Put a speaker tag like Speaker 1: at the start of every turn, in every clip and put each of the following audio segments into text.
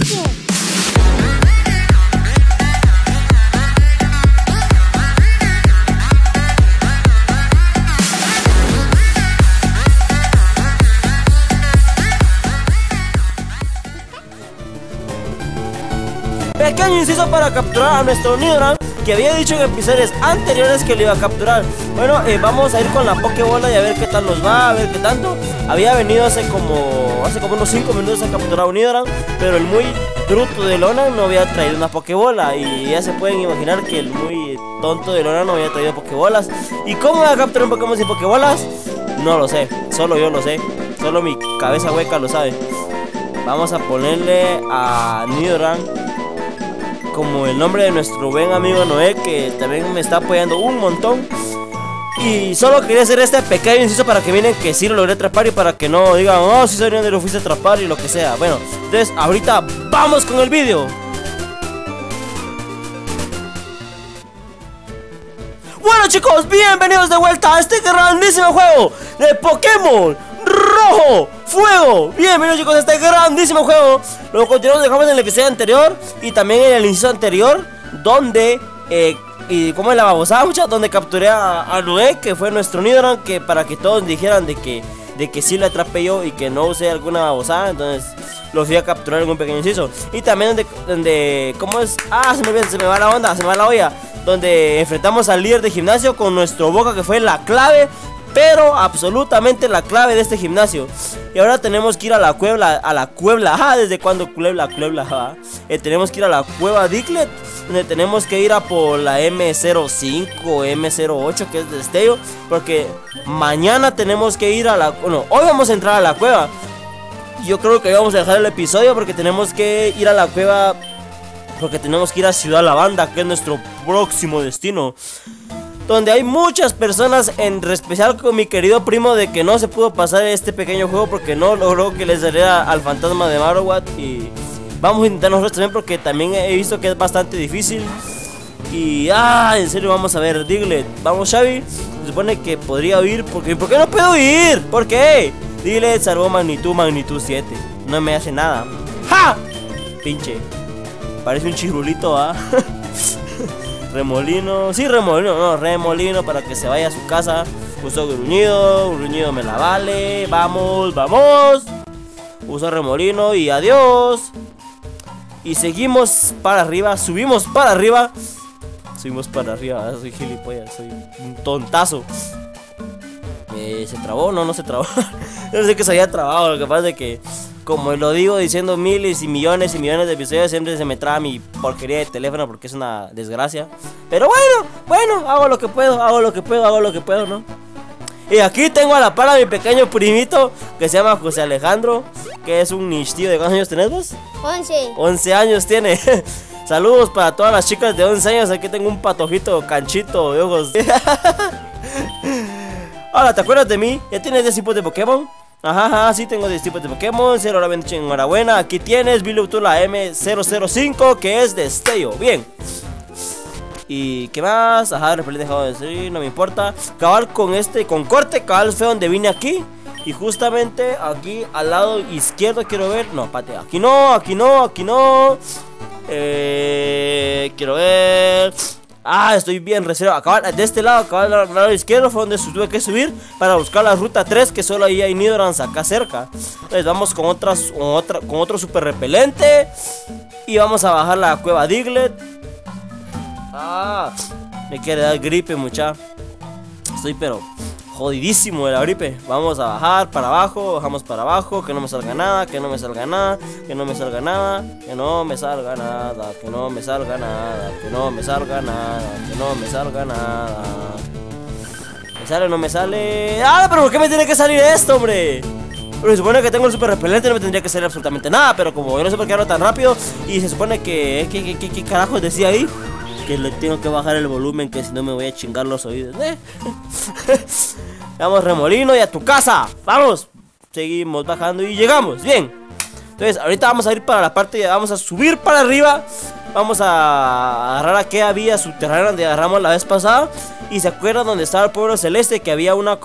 Speaker 1: Pequeño inciso para capturar a nuestro Nidoran, que había dicho en episodios anteriores que lo iba a capturar. Bueno, vamos a ir con la Pokébola y a ver qué tal nos va, a ver qué tanto. Había venido hace como unos 5 minutos a capturar a un Nidoran, pero el muy bruto de Lona no había traído una Pokébola. Y ya se pueden imaginar que el muy tonto de Lona no había traído Pokébolas. ¿Y cómo voy a capturar un Pokémon sin Pokébolas? No lo sé, solo yo lo sé, solo mi cabeza hueca lo sabe. Vamos a ponerle a Nidoran como el nombre de nuestro buen amigo Noé, que también me está apoyando un montón. Y solo quería hacer este pequeño inciso para que miren que sí lo logré atrapar y para que no digan, oh, si Soriano lo fuiste a atrapar y lo que sea. Bueno, entonces ahorita vamos con el vídeo. Bueno chicos, bienvenidos de vuelta a este grandísimo juego de Pokémon Rojo Fuego. Bienvenidos chicos a este grandísimo juego. Lo continuamos, dejamos en el episodio anterior y también en el inciso anterior, donde y como es la babosada, muchachos, donde capturé a Noé, que fue nuestro Nidoran, que para que todos dijeran de que sí lo atrapé yo y que no usé alguna babosada. Entonces lo fui a capturar en un pequeño inciso. Y también donde ¿cómo es? Ah, se me va la onda, se me va la olla. Donde enfrentamos al líder de gimnasio con nuestro Boca, que fue la clave, pero absolutamente la clave de este gimnasio. Y ahora tenemos que ir a la cueva, ¿desde cuándo cueva? Tenemos que ir a la cueva Diglett, donde tenemos que ir a por la M05, M08, que es de destello, porque mañana tenemos que ir a la... Bueno, hoy vamos a entrar a la cueva. Yo creo que hoy vamos a dejar el episodio porque tenemos que ir a la cueva, porque tenemos que ir a Ciudad Lavanda, que es nuestro próximo destino, donde hay muchas personas, en especial con mi querido primo, de que no se pudo pasar este pequeño juego porque no logró que le saliera al fantasma de Marowak. Y vamos a intentar nosotros también, porque también he visto que es bastante difícil. Y en serio, vamos a ver Diglett. Vamos, Xavi. Se supone que podría huir, ¿por qué no puedo huir? ¿Por qué? Diglett salvó magnitud 7. No me hace nada. ¡Ja! Pinche, parece un chirulito, Remolino, sí, remolino para que se vaya a su casa. Usó gruñido me la vale. Vamos. Usó remolino y adiós. Y seguimos para arriba, subimos para arriba. Soy gilipollas, soy un tontazo. ¿Se trabó? No se trabó. Yo no sé que se había trabado. Lo que pasa es que, como lo digo diciendo miles y millones de episodios, siempre se me traba mi porquería de teléfono porque es una desgracia. Pero bueno, hago lo que puedo, ¿no? Y aquí tengo a la par a mi pequeño primito, que se llama José Alejandro, que es un nichtío. ¿De cuántos años tenés vos?
Speaker 2: 11.
Speaker 1: 11 años tiene. Saludos para todas las chicas de 11 años. Aquí tengo un patojito canchito de ojos. Hola, ¿te acuerdas de mí? ¿Ya tienes 10 tipos de Pokémon? Ajá, sí, tengo 10 tipos de Pokémon. Enhorabuena, aquí tienes Viluptu, la M005, que es destello. Bien. ¿Y qué más? Ajá, repelente dejado de decir, no me importa. Cabal con corte, cabal fue donde vine aquí. Y justamente aquí al lado izquierdo quiero ver. No, pate, aquí no. Quiero ver. Estoy bien reservado. Cabal, de este lado, cabal, al lado izquierdo fue donde tuve que subir para buscar la ruta 3, que solo ahí hay Nidorans acá cerca. Entonces vamos con otro super repelente. Y vamos a bajar la cueva Diglett. Me quiere dar gripe, mucha. Estoy pero jodidísimo de la gripe. Vamos a bajar para abajo, bajamos para abajo. Que no me salga nada, que no me salga nada, que no me salga nada, que no me salga nada, que no me salga nada, que no me salga nada, que no me salga nada. ¿Me sale o no me sale? Pero ¿por qué me tiene que salir esto, hombre? Pero se supone que tengo el super repelente, no me tendría que salir absolutamente nada. Pero como yo no sé por qué hablo tan rápido. Y se supone que... ¿Qué carajos decía ahí? Que le tengo que bajar el volumen, que si no me voy a chingar los oídos. Vamos, remolino, y a tu casa. Vamos. Seguimos bajando y llegamos. Bien. Entonces ahorita vamos a ir para la parte, vamos a subir para arriba. Vamos a agarrar aquella vía subterránea donde agarramos la vez pasada. Y se acuerdan donde estaba el pueblo celeste, que había una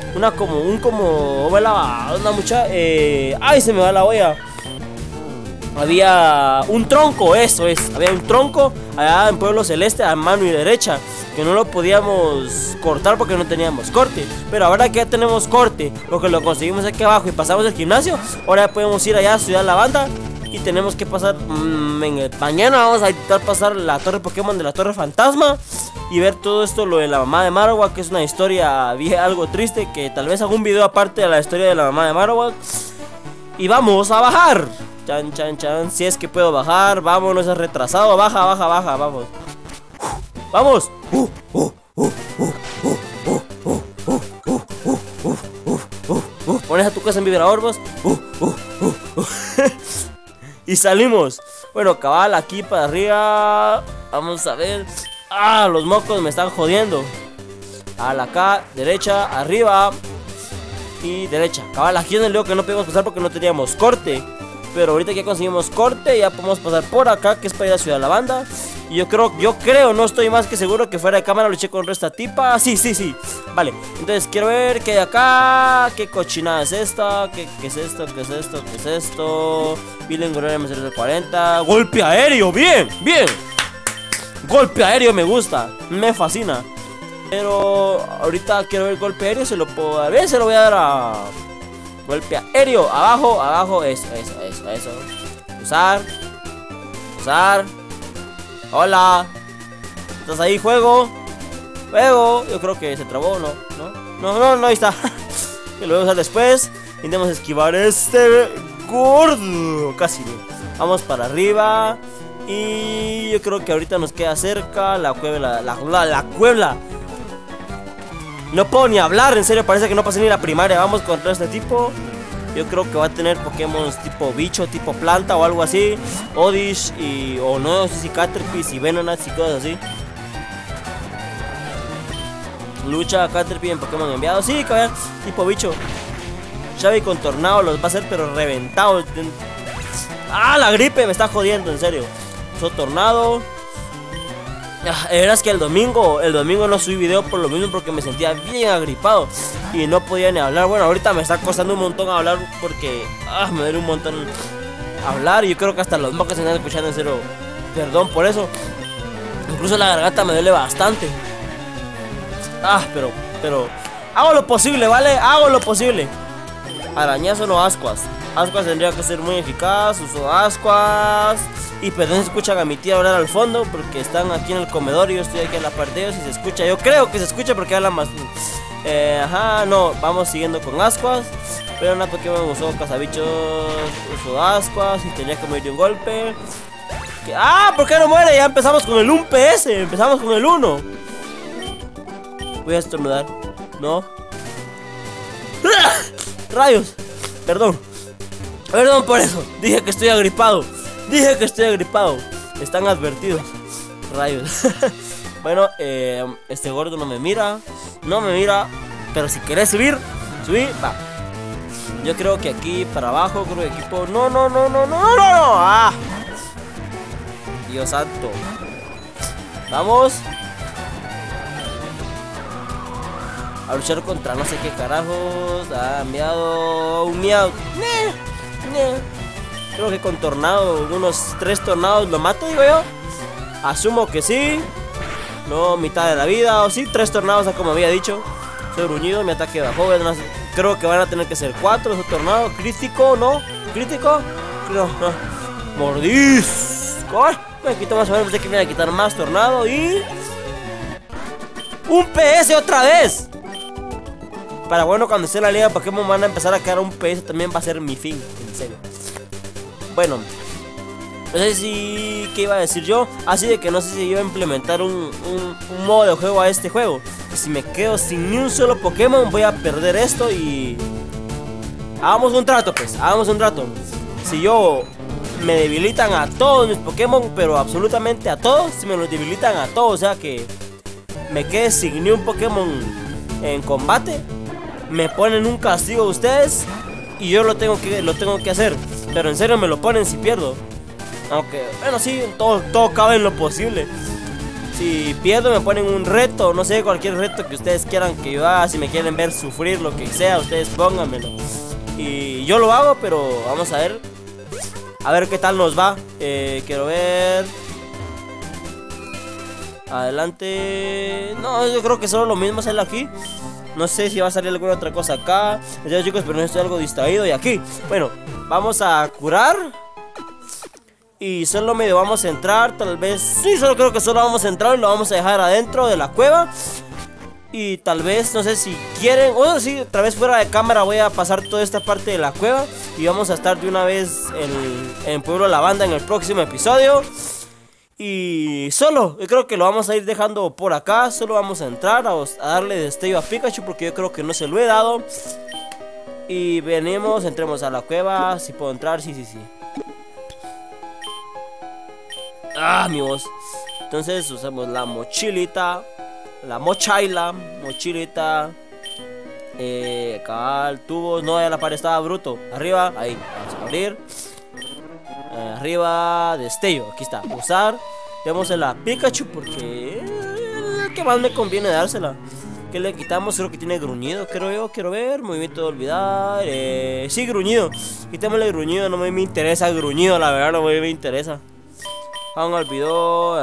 Speaker 1: mucha. Ay, se me va la olla. había un tronco, eso es, había un tronco allá en Pueblo Celeste a mano y derecha, que no lo podíamos cortar porque no teníamos corte. Pero ahora que ya tenemos corte, porque lo conseguimos aquí abajo y pasamos el gimnasio, ahora podemos ir allá a Ciudad Lavanda. Y tenemos que pasar, mañana vamos a intentar pasar la torre Pokémon de la Torre Fantasma y ver todo esto, lo de la mamá de Marowak, que es una historia algo triste, que tal vez haga un video aparte de la historia de la mamá de Marowak. Y vamos a bajar. Chan, chan, chan. Si es que puedo bajar, vamos, no seas retrasado. Baja, baja, baja, vamos. Vamos. Pones a tu casa en vibrador, vos. Y salimos. Bueno, cabal, aquí para arriba. Vamos a ver. Ah, los mocos me están jodiendo. A la acá, derecha, arriba y derecha. Cabal, aquí en el leo que no podemos pasar porque no teníamos corte. Pero ahorita que ya conseguimos corte, ya podemos pasar por acá, que es para ir a Ciudad Lavanda. Y yo creo, no estoy más que seguro que fuera de cámara luché con esta tipa. Sí. Vale, entonces quiero ver qué hay acá. ¿Qué cochinada es esta? ¿Qué es esto? ¿Qué es esto? ¿Qué es esto? Vilen Gorilla MC40. ¡Golpe aéreo! ¡Bien! Golpe aéreo me gusta, me fascina. Pero ahorita quiero ver golpe aéreo. Se lo puedo dar. Bien, se lo voy a dar a golpe aéreo. Abajo, eso. Usar. Hola. ¿Estás ahí, juego? Yo creo que se trabó, no, ahí está. Que lo voy a usar después. Intentemos esquivar este gordo. Casi bien. Vamos para arriba. Y yo creo que ahorita nos queda cerca la cueva. La cueva. No puedo ni hablar, en serio, parece que no pasé ni la primaria. Vamos contra este tipo. Yo creo que va a tener Pokémon tipo bicho, tipo planta o algo así. Oddish o no sé si Caterpie y Venonat y cosas así. Lucha Caterpie en Pokémon enviado. Sí, cabrón, tipo bicho. Xavi con Tornado los va a hacer pero reventados. Ah, la gripe me está jodiendo, en serio. Uso Tornado. La verdad es que el domingo no subí video por lo mismo, porque me sentía bien agripado y no podía ni hablar. Bueno, ahorita me está costando un montón hablar porque me duele un montón hablar. Y yo creo que hasta los mocos se están escuchando, en serio. Perdón por eso. Incluso la garganta me duele bastante. Pero hago lo posible, ¿vale? Hago lo posible. Arañazo no Ascuas. Ascuas tendría que ser muy eficaz. Uso Ascuas. Y perdón si escuchan a mi tía hablar al fondo, porque están aquí en el comedor y yo estoy aquí en la parte de ellos. Y se escucha, yo creo que se escucha porque habla más. No, vamos siguiendo con Ascuas. Pero una Pokémon usó cazabichos, usó Ascuas y tenía que morir de un golpe. ¿Por qué no muere? Ya empezamos con el 1 PS, empezamos con el 1. Voy a estornudar, ¿no? Rayos, perdón por eso, dije que estoy agripado. Están advertidos. Rayos. Bueno, este gordo no me mira. Pero si querés subí, va. Yo creo que aquí para abajo, creo que equipo. No. Dios santo. Vamos a luchar contra no sé qué carajos. Enviado un miau. Creo que con tornado, unos 3 tornados lo mato, digo yo. Asumo que sí. No, mitad de la vida. O sí, 3 tornados, como había dicho. Soy gruñido, mi ataque bajó. Creo que van a tener que ser 4 esos tornados. Crítico, ¿no? ¿Crítico? No. Mordisco. Me quito más o menos, pensé que me iba a quitar más tornado. Y ¡un PS otra vez! Para bueno, cuando esté en la liga Pokémon van a empezar a quedar un PS. También va a ser mi fin, en serio. Bueno, no sé si... ¿qué iba a decir yo? Así de que no sé si iba a implementar un modo de juego a este juego. Y si me quedo sin ni un solo Pokémon, voy a perder esto y... Hagamos un trato, pues. Si yo me debilitan a todos mis Pokémon, pero absolutamente a todos, si me los debilitan a todos, o sea que me quede sin ni un Pokémon en combate, me ponen un castigo a ustedes y yo lo tengo que hacer. Pero en serio me lo ponen si pierdo. Aunque, bueno, sí, todo cabe en lo posible. Si pierdo me ponen un reto, no sé, cualquier reto que ustedes quieran que yo haga. Si me quieren ver sufrir, lo que sea, ustedes pónganmelo y yo lo hago, pero vamos a ver. A ver qué tal nos va. Quiero ver. Adelante. No, yo creo que solo lo mismo sale aquí. No sé si va a salir alguna otra cosa acá. Ya, chicos, pero no estoy algo distraído. Y aquí, bueno, vamos a curar. Y solo medio vamos a entrar. Tal vez, sí, solo creo que solo vamos a entrar. Y lo vamos a dejar adentro de la cueva. Y tal vez, no sé si quieren. O sí, otra vez fuera de cámara voy a pasar toda esta parte de la cueva. Y vamos a estar de una vez en Pueblo Lavanda en el próximo episodio. Y solo, yo creo que lo vamos a ir dejando por acá. Solo vamos a entrar a darle destello a Pikachu, porque yo creo que no se lo he dado. Y venimos, entremos a la cueva. Si puedo entrar, sí. Ah, amigos. Entonces usamos la mochilita. La mochilita. Acá el tubo. No, ya la pared estaba bruto. Arriba, ahí, vamos a abrir. Arriba, destello, aquí está, usar. Tenemos la Pikachu porque el que más me conviene dársela. Que le quitamos, creo que tiene gruñido, creo yo. Quiero ver, movimiento de olvidar. Sí, gruñido. Quitémosle gruñido, no me interesa gruñido, la verdad, no me interesa. Olvidó.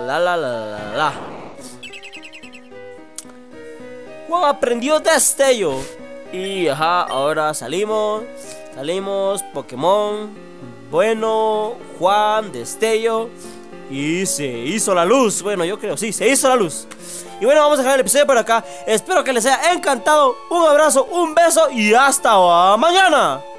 Speaker 1: Wow, aprendió destello. Y ajá, ahora salimos, Pokémon. Bueno, Juan, destello. Y se hizo la luz. Bueno, yo creo, sí, se hizo la luz. Y bueno, vamos a dejar el episodio por acá. Espero que les haya encantado. Un abrazo, un beso y hasta mañana.